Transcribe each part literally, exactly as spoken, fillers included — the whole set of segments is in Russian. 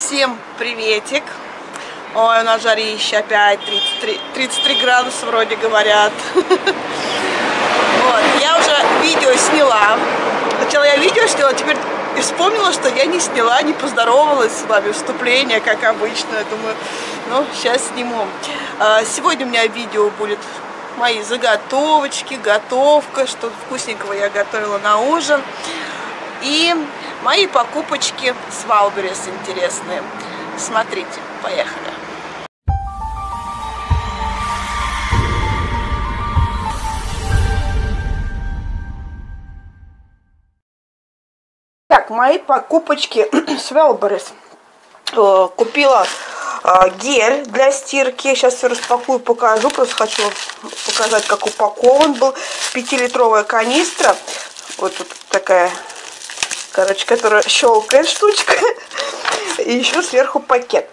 Всем приветик! Ой, у нас жарище опять, тридцать три, тридцать три градуса вроде говорят. Вот, я уже видео сняла. Сначала я видео сняла, теперь и вспомнила, что я не сняла, не поздоровалась с вами, вступление, как обычно. Я думаю, ну, сейчас сниму. Сегодня у меня видео будет мои заготовочки, готовка, что вкусненького я готовила на ужин. И мои покупочки с Вайлдберрис интересные. Смотрите, поехали. Так, мои покупочки с Вайлдберрис. Купила гель для стирки. Сейчас все распакую, покажу. Просто хочу показать, как упакован был. пятилитровая канистра. Вот тут такая, короче, которая щелкает штучка. И еще сверху пакет.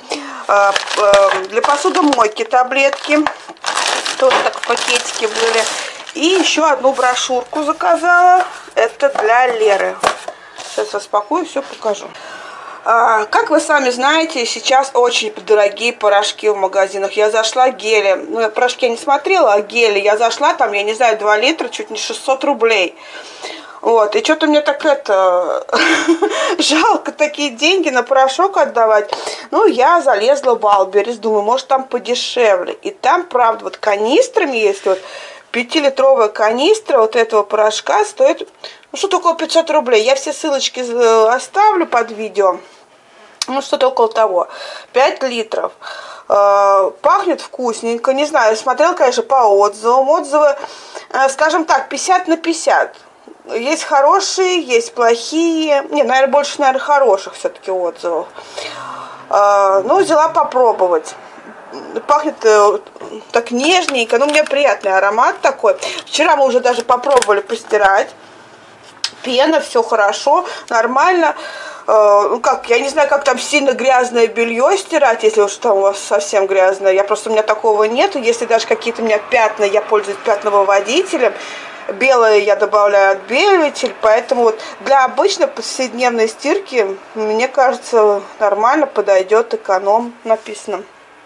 Для посудомойки таблетки. Тоже так в пакетике были. И еще одну брошюрку заказала. Это для Леры. Сейчас распакую, все покажу. Как вы сами знаете, сейчас очень дорогие порошки в магазинах. Я зашла гели. Ну, я порошки не смотрела, а гели. Я зашла, там, я не знаю, два литра, чуть не шестьсот рублей. Вот, и что-то мне так это жалко такие деньги на порошок отдавать. Ну, я залезла в Вайлдберрис, думаю, может там подешевле. И там, правда, вот канистрами, если вот пятилитровая канистра вот этого порошка стоит, ну, что-то около пятьсот рублей. Я все ссылочки оставлю под видео. Ну, что-то около того. пять литров. Пахнет вкусненько. Не знаю, смотрела, конечно, по отзывам. Отзывы, скажем так, пятьдесят на пятьдесят. Есть хорошие, есть плохие. Не, наверное, больше, наверное, хороших все-таки отзывов. Ну, взяла попробовать. Пахнет так нежненько. Ну, мне приятный аромат такой. Вчера мы уже даже попробовали постирать. Пена, все хорошо, нормально. Ну, как, я не знаю, как там сильно грязное белье стирать, если уж там у вас совсем грязное. Я просто, у меня такого нету. Если даже какие-то у меня пятна, я пользуюсь пятновыводителем. Белое я добавляю отбеливатель, поэтому вот для обычной повседневной стирки, мне кажется, нормально подойдет, эконом написано.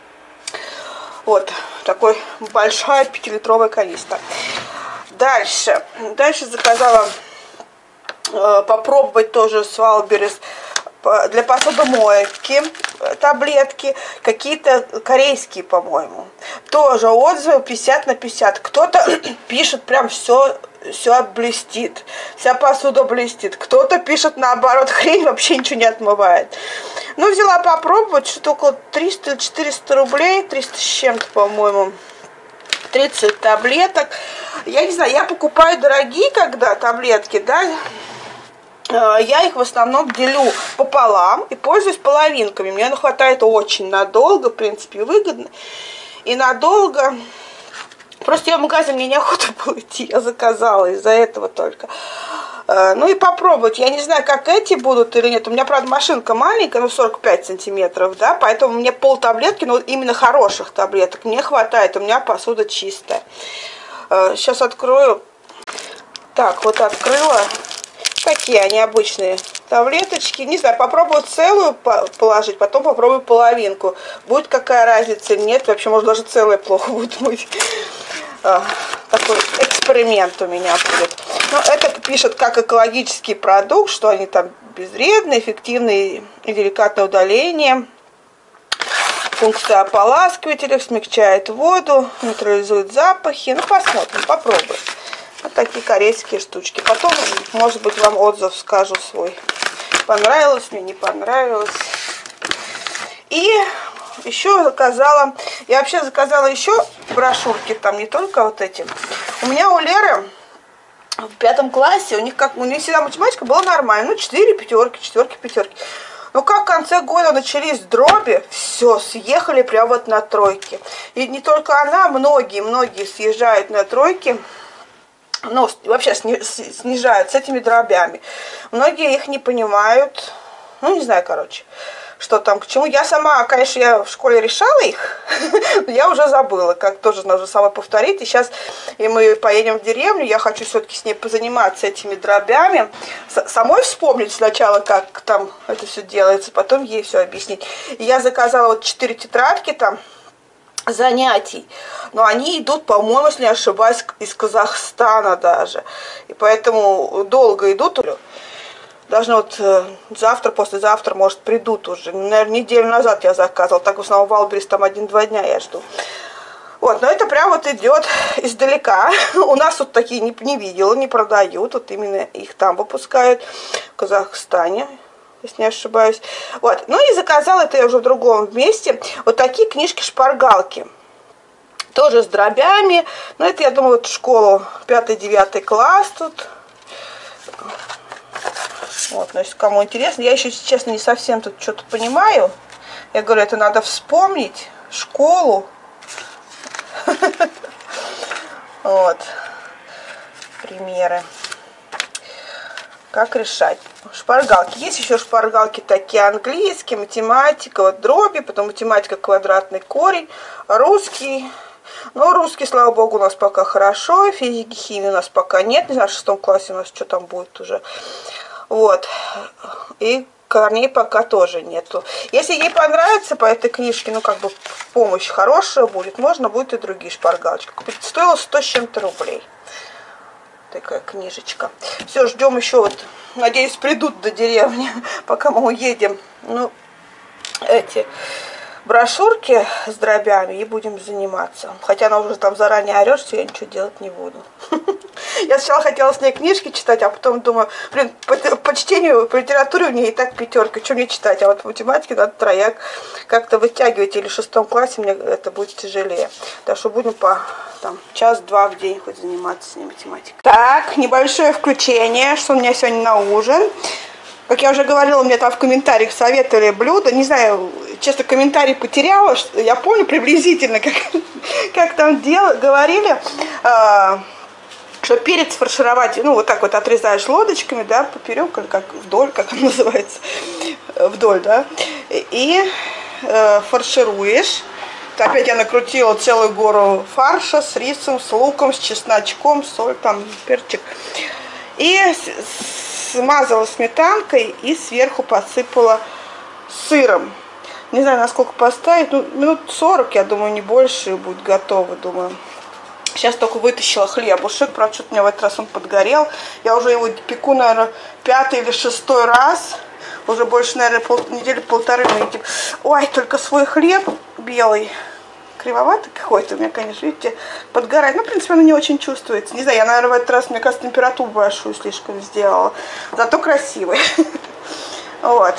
Вот, такой большая пятилитровая канистра. Дальше, дальше заказала э, попробовать тоже с Вайлдберрис для посудомойки таблетки, какие-то корейские, по-моему. Тоже отзывы пятьдесят на пятьдесят. Кто-то пишет прям все, все блестит, вся посуда блестит. Кто-то пишет наоборот, хрень вообще ничего не отмывает. Ну, взяла попробовать, что-то около триста-четыреста рублей, триста с чем-то, по-моему. тридцать таблеток. Я не знаю, я покупаю дорогие, когда таблетки, да, я их в основном делю пополам и пользуюсь половинками. Мне хватает очень надолго, в принципе, выгодно. И надолго. Просто я в магазин, мне неохота было идти, я заказала из-за этого только. Ну и попробовать. Я не знаю, как эти будут или нет. У меня, правда, машинка маленькая, ну сорок пять сантиметров, да, поэтому мне пол таблетки, ну именно хороших таблеток мне хватает. У меня посуда чистая. Сейчас открою. Так, вот открыла. Такие они обычные таблеточки. Не знаю, попробую целую положить, потом попробую половинку. Будет какая разница или нет. Вообще, может, даже целая плохо будет быть. Такой эксперимент у меня будет. Но это пишет как экологический продукт, что они там безвредны, эффективны и деликатное удаление. Функция ополаскивателя, смягчает воду, нейтрализует запахи. Ну, посмотрим, попробуем. Вот такие корейские штучки. Потом, может быть, вам отзыв скажу свой. Понравилось мне, не понравилось. И еще заказала, я вообще заказала еще брошюрки, там не только вот эти. У меня у Леры в пятом классе, у них как, у них всегда математика была нормальная. Ну, четыре пятерки, четверки, пятерки. Но как в конце года начались дроби, все, съехали прямо вот на тройки. И не только она, многие, многие съезжают на тройки. Ну, вообще снижают с этими дробями. Многие их не понимают. Ну, не знаю, короче, что там к чему. Я сама, конечно, я в школе решала их, но я уже забыла, как тоже нужно самой повторить. И сейчас и мы поедем в деревню, я хочу все-таки с ней позаниматься этими дробями, с самой вспомнить сначала, как там это все делается, потом ей все объяснить. И я заказала вот четыре тетрадки там занятий, но они идут, по-моему, если не ошибаюсь, из Казахстана даже, и поэтому долго идут. Должны вот э, завтра, послезавтра, может, придут уже. Наверное, неделю назад я заказывала. Так в основном в Валберес там один-два дня я жду. Вот, но это прям вот идет издалека. У нас тут такие не, не видела, не продают. Вот именно их там выпускают, в Казахстане, если не ошибаюсь. Вот, ну и заказала это я уже в другом месте. Вот такие книжки-шпаргалки. Тоже с дробями. Но это, я думаю, вот в школу пятый-девятый класс тут. Вот, значит, кому интересно, я еще, честно, не совсем тут что-то понимаю. Я говорю, это надо вспомнить, школу. Вот, примеры. Как решать. Шпаргалки. Есть еще шпаргалки такие английские, математика, вот дроби, потом математика, квадратный корень, русский. Ну, русский, слава богу, у нас пока хорошо, физики, химии у нас пока нет. Не знаю, в шестом классе у нас что там будет уже. Вот. И корней пока тоже нету. Если ей понравится по этой книжке, ну, как бы помощь хорошая будет, можно будет и другие шпаргалочки купить. Стоило сто с чем-то рублей. Такая книжечка. Все, ждем еще вот. Надеюсь, придут до деревни, пока мы уедем. Ну, эти брошюрки с дробями и будем заниматься. Хотя она уже там заранее орет, что я ничего делать не буду. Я сначала хотела с ней книжки читать, а потом думаю, блин, по, по чтению, по литературе у нее и так пятерка, что мне читать? А вот по математике надо трояк как-то вытягивать, или в шестом классе мне это будет тяжелее. Так что будем по там час-два в день хоть заниматься с ней математикой. Так, небольшое включение, что у меня сегодня на ужин. Как я уже говорила, мне там в комментариях советовали блюда. Не знаю, честно, комментарий потеряла. Я помню приблизительно, как, как там дел, говорили, э, что перец фаршировать, ну, вот так вот отрезаешь лодочками, да, поперек, или как вдоль, как он называется, вдоль, да, и э, фаршируешь. Опять я накрутила целую гору фарша с рисом, с луком, с чесночком, соль, там, перчик. И смазала сметанкой и сверху посыпала сыром. Не знаю, насколько поставить. Ну, минут сорок, я думаю, не больше, будет готово, думаю. Сейчас только вытащила хлебушек. Правда, что-то у меня в этот раз он подгорел. Я уже его пеку, наверное, пятый или шестой раз. Уже больше, наверное, пол, недели полторы. Ой, только свой хлеб белый. Кривоватый какой-то у меня, конечно, видите, подгорает. Ну, в принципе, оно не очень чувствуется. Не знаю, я, наверное, в этот раз, мне кажется, температуру большую слишком сделала. Зато красивый. Вот.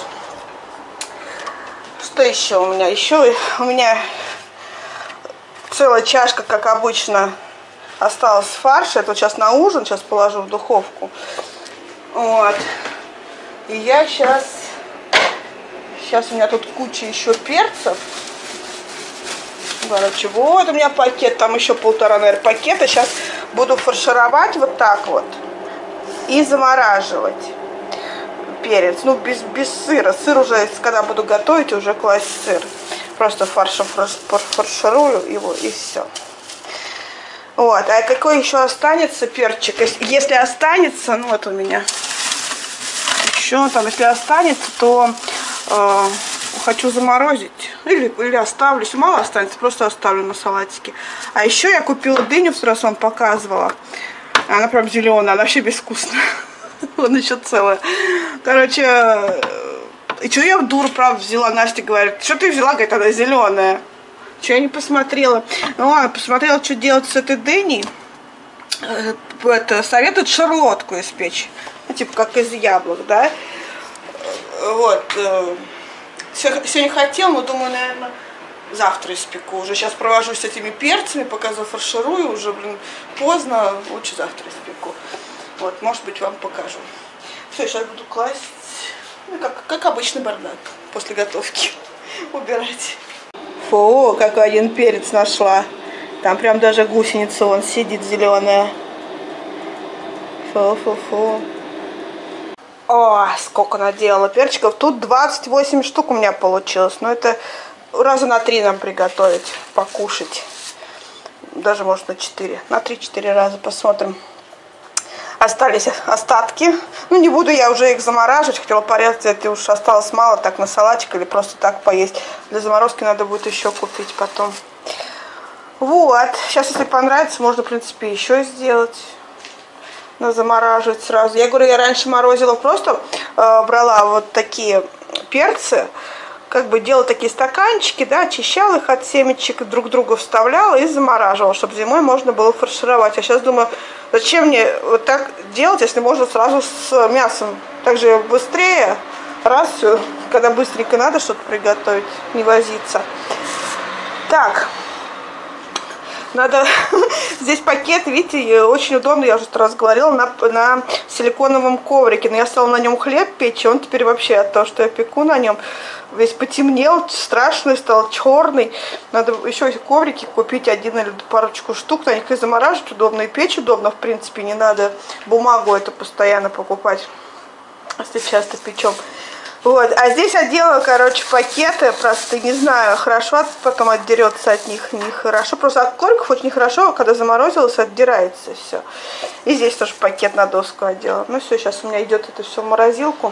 Что еще у меня? Еще у меня целая чашка, как обычно, осталась фарша. Это вот сейчас на ужин, сейчас положу в духовку. Вот. И я сейчас... Сейчас у меня тут куча еще перцев. Короче, вот у меня пакет, там еще полтора, наверное, пакета. Сейчас буду фаршировать вот так вот и замораживать перец. Ну, без, без сыра. Сыр уже, когда буду готовить, уже класть сыр. Просто фаршем фарширую его и все. Вот, а какой еще останется перчик? Если останется, ну вот у меня еще там, если останется, то... Э, хочу заморозить или, или оставлю, если мало останется, просто оставлю на салатике. А еще я купила дыню, в раз вам показывала. Она прям зеленая, она вообще безвкусная. Вон еще целая. Короче, и что я в дуру, правда, взяла? Настя говорит, что ты взяла? Говорит, она зеленая. Что я не посмотрела? Ну ладно, посмотрела, что делать с этой дыней. Это, советуют шарлотку испечь. Ну, типа как из яблок, да? Вот. Сегодня хотел, но думаю, наверное, завтра испеку. Уже сейчас провожусь с этими перцами, пока зафарширую, уже, блин, поздно, лучше завтра испеку. Вот, может быть, вам покажу. Все, сейчас буду класть, ну, как, как обычный бардак, после готовки убирать. Фу, какой один перец нашла. Там прям даже гусеница, вон, сидит зеленая. Фу-фу-фу. О, сколько наделала перчиков. Тут двадцать восемь штук у меня получилось. Но это раза на три нам приготовить, покушать. даже может на четыре, на три-четыре раза посмотрим. Остались остатки. Ну, не буду я уже их замораживать. Хотела порезать, это уж осталось мало, так на салатик или просто так поесть. Для заморозки надо будет еще купить потом. Вот. Сейчас, если понравится, можно, в принципе, еще сделать. Надо замораживать сразу. Я говорю, я раньше морозила просто, э, брала вот такие перцы, как бы делала такие стаканчики, да, очищала их от семечек, друг друга вставляла и замораживала, чтобы зимой можно было фаршировать. А сейчас думаю, зачем мне вот так делать, если можно сразу с мясом? Так же быстрее, раз, все, когда быстренько надо что-то приготовить, не возиться. Так, надо, здесь пакет, видите, очень удобно, я уже сто раз говорила, на, на силиконовом коврике. Но я стала на нем хлеб печь, и он теперь вообще от того, что я пеку на нем, весь потемнел, страшный стал, черный. Надо еще коврики купить, один или парочку штук, на них и замораживать удобно, и печь удобно, в принципе, не надо бумагу эту постоянно покупать, если часто печем. Вот, а здесь отдела, короче, пакеты, просто не знаю, хорошо потом отдерется от них, нехорошо. Просто от корков очень хорошо, когда заморозилось, отдирается все. И здесь тоже пакет на доску отдела. Ну все, сейчас у меня идет это все в морозилку.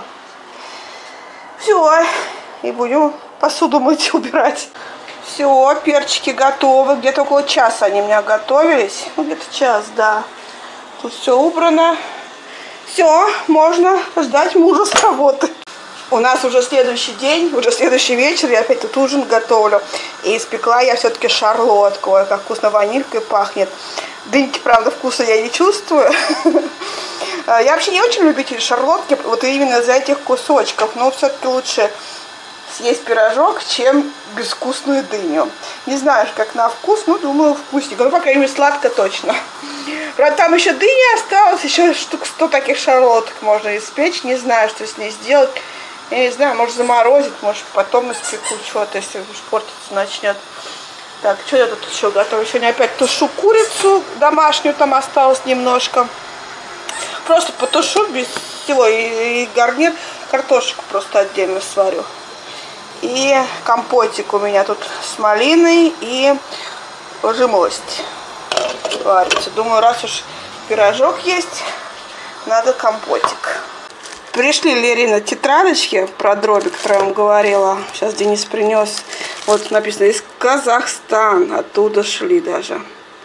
Все, и будем посуду мыть, убирать. Все, перчики готовы, где-то около часа они у меня готовились. Ну, где-то час, да. Тут все убрано. Все, можно ждать мужа с работы. У нас уже следующий день, уже следующий вечер, я опять тут ужин готовлю. И испекла я все-таки шарлотку. Ой, как вкусно ванилькой пахнет. Дыньки, правда, вкуса я не чувствую. Я вообще не очень любитель шарлотки, вот именно из-за этих кусочков. Но все-таки лучше съесть пирожок, чем безвкусную дыню. Не знаю, как на вкус, но думаю, вкусненько. Ну, по крайней мере, сладко точно. Правда, там еще дыня осталось, еще штук сто таких шарлоток можно испечь. Не знаю, что с ней сделать. Я не знаю, может заморозить, может потом испеку что-то, если уж портиться начнет. Так, что я тут еще готовлю? Сегодня опять тушу курицу домашнюю, там осталось немножко. Просто потушу без всего. И, и гарнир, картошечку просто отдельно сварю. И компотик у меня тут с малиной и жимолость варится. Думаю, раз уж пирожок есть, надо компотик. Пришли Лерина тетрадочки про дроби, которые я вам говорила. Сейчас Денис принес. Вот написано из Казахстана. Оттуда шли даже.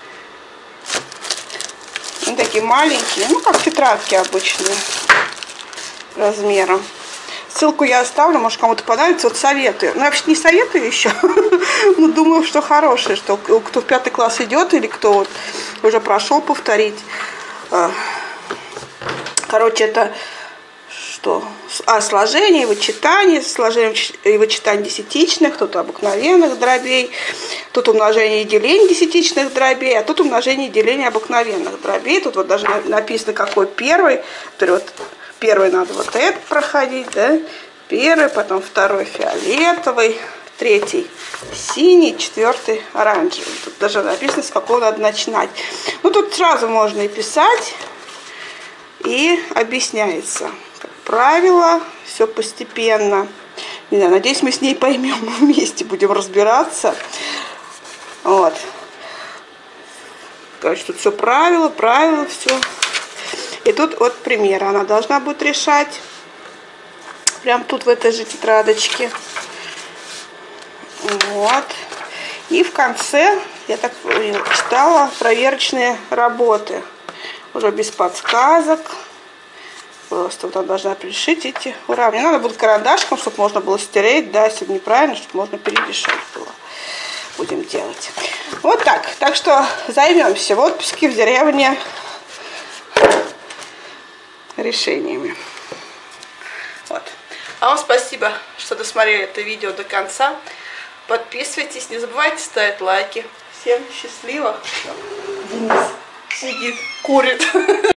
Они такие маленькие. Ну, как тетрадки обычные. Размером. Ссылку я оставлю. Может, кому-то понравится. Вот советую. Ну, я вообще не советую еще. Но думаю, что хорошее. Что кто в пятый класс идет или кто вот уже прошел, повторить. Короче, это... Что? А сложение и вычитание, сложение и вычитание десятичных, тут обыкновенных дробей, тут умножение и деление десятичных дробей, а тут умножение и деление обыкновенных дробей. Тут вот даже написано, какой первый. Вот первый надо вот это проходить, да? Первый, потом второй фиолетовый, третий синий, четвертый оранжевый. Тут даже написано, с какого надо начинать. Ну тут сразу можно и писать, и объясняется. Правила, все постепенно. Не знаю, надеюсь, мы с ней поймем, мы вместе будем разбираться. Вот. Короче, тут все правила, правила, все. И тут вот пример. Она должна будет решать. Прям тут в этой же тетрадочке. Вот. И в конце, я так читала, проверочные работы. Уже без подсказок. Просто вот она должна пришить эти уравнения. Надо будет карандашком, чтобы можно было стереть, да, если неправильно, чтобы можно перерешать было. Будем делать. Вот так. Так что займемся в отпуске в деревне решениями. Вот. А вам спасибо, что досмотрели это видео до конца. Подписывайтесь, не забывайте ставить лайки. Всем счастливо. Денис сидит, курит.